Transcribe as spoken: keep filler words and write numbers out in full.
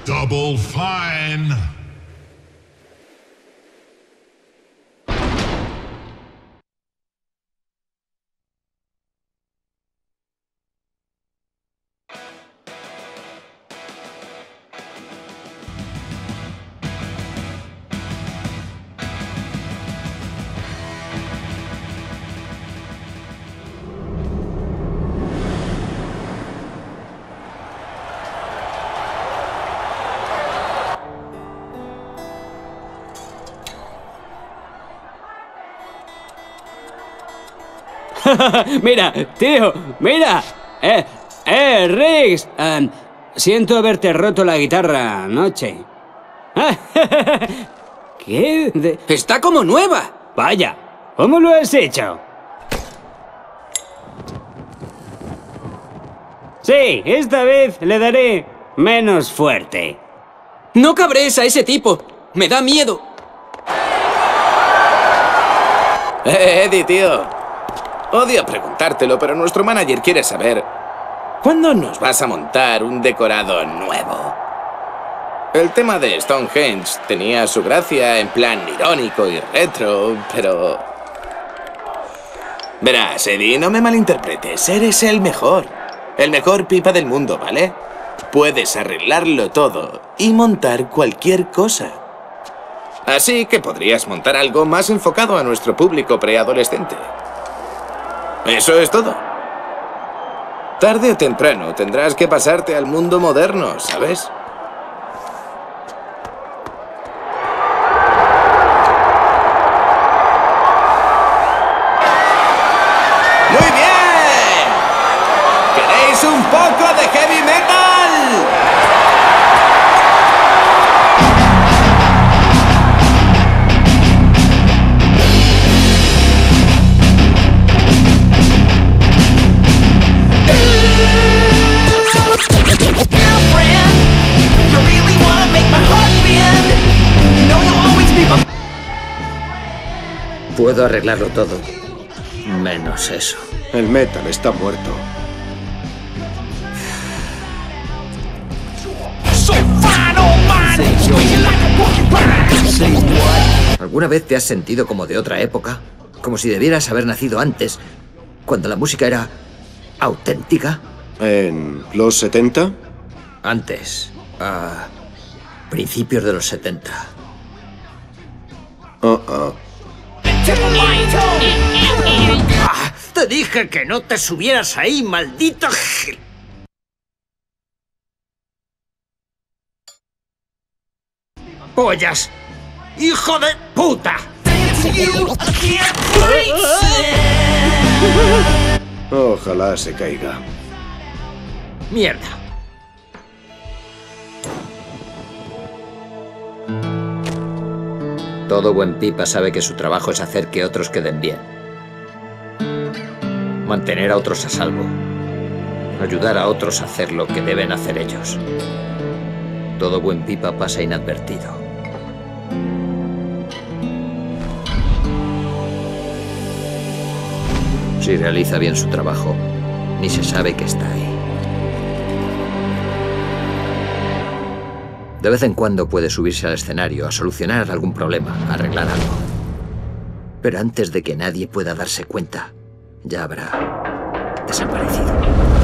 Double fine. Mira, tío, mira. Eh, eh, Riggs. Um, siento haberte roto la guitarra anoche. ¿Qué? De... ¡Está como nueva! Vaya, ¿cómo lo has hecho? Sí, esta vez le daré menos fuerte. ¡No cabres a ese tipo! ¡Me da miedo! Eh, Eddie, tío. Odio preguntártelo, pero nuestro manager quiere saber... ¿Cuándo nos vas a montar un decorado nuevo? El tema de Stonehenge tenía su gracia en plan irónico y retro, pero... Verás, Eddie, no me malinterpretes. Eres el mejor. El mejor pipa del mundo, ¿vale? Puedes arreglarlo todo y montar cualquier cosa. Así que podrías montar algo más enfocado a nuestro público preadolescente. Eso es todo. Tarde o temprano tendrás que pasarte al mundo moderno, ¿sabes? ¡Muy bien! ¿Queréis un poco de heavy metal? Puedo arreglarlo todo, menos eso. El metal está muerto. ¿Alguna vez te has sentido como de otra época? Como si debieras haber nacido antes, cuando la música era auténtica. ¿En los setenta? Antes, a principios de los setenta. Oh, oh. ¡Ah! Te dije que no te subieras ahí, maldito gil. ¡Pollas! ¡Hijo de puta! Ojalá se caiga. Mierda. Todo buen pipa sabe que su trabajo es hacer que otros queden bien. Mantener a otros a salvo. Ayudar a otros a hacer lo que deben hacer ellos. Todo buen pipa pasa inadvertido. Si realiza bien su trabajo, ni se sabe que está ahí. De vez en cuando puede subirse al escenario a solucionar algún problema, a arreglar algo. Pero antes de que nadie pueda darse cuenta, ya habrá desaparecido.